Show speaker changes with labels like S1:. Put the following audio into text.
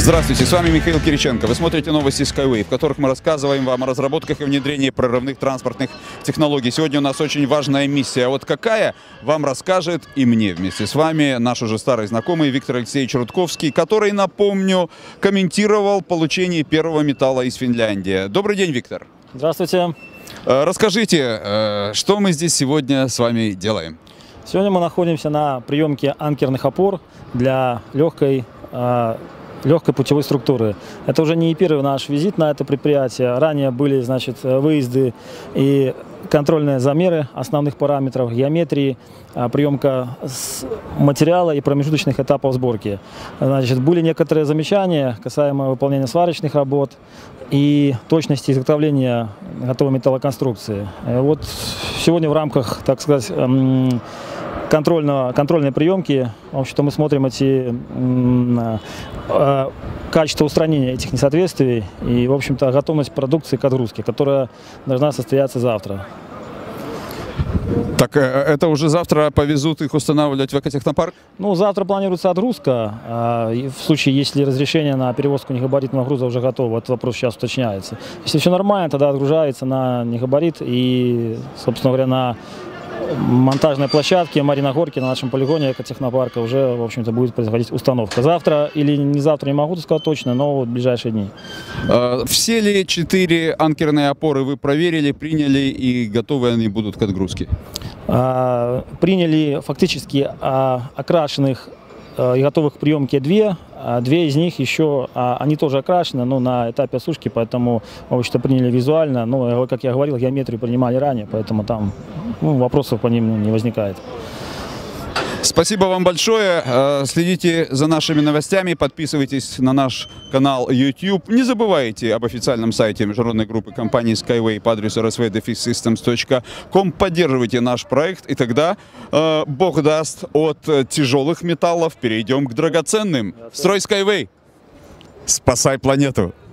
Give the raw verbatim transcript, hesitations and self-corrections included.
S1: Здравствуйте, с вами Михаил Кириченко. Вы смотрите новости Skyway, в которых мы рассказываем вам о разработках и внедрении прорывных транспортных технологий. Сегодня у нас очень важная миссия. А вот какая, вам расскажет и мне вместе с вами наш уже старый знакомый Виктор Алексеевич Рудковский, который, напомню, комментировал получение первого металла из Финляндии. Добрый день, Виктор.
S2: Здравствуйте.
S1: Расскажите, что мы здесь сегодня с вами делаем?
S2: Сегодня мы находимся на приемке анкерных опор для легкой легкой путевой структуры. Это уже не первый наш визит на это предприятие. Ранее были, значит, выезды и контрольные замеры основных параметров, геометрии, приемка материала и промежуточных этапов сборки. Значит, были некоторые замечания касаемо выполнения сварочных работ и точности изготовления готовой металлоконструкции. Вот сегодня в рамках, так сказать, Контрольного, контрольной приемки, в общем-то, мы смотрим эти э, качество устранения этих несоответствий и, в общем-то, готовность продукции к отгрузке, которая должна состояться завтра.
S1: Так это уже завтра повезут их устанавливать в экотехнопарк?
S2: Ну, завтра планируется отгрузка. А в случае, если разрешение на перевозку негабаритного груза уже готово, этот вопрос сейчас уточняется. Если все нормально, тогда отгружается на негабарит и, собственно говоря, на монтажной площадке Марина Горки на нашем полигоне экотехнопарка уже, в общем-то, будет происходить установка. Завтра или не завтра, не могу сказать точно, но вот в ближайшие дни.
S1: Все ли четыре анкерные опоры вы проверили, приняли и готовы они будут к отгрузке?
S2: Приняли фактически окрашенных и готовых к приемке две. Две из них еще, они тоже окрашены, но на этапе осушки, поэтому, в общем-то, приняли визуально. Но, как я говорил, геометрию принимали ранее, поэтому там ну, вопросов по ним не возникает.
S1: Спасибо вам большое. Следите за нашими новостями, подписывайтесь на наш канал YouTube. Не забывайте об официальном сайте международной группы компании Skyway по адресу эр эс ви дефис системс точка ком. Поддерживайте наш проект, и тогда, э, Бог даст, от тяжелых металлов перейдем к драгоценным. Строй Skyway! Спасай планету!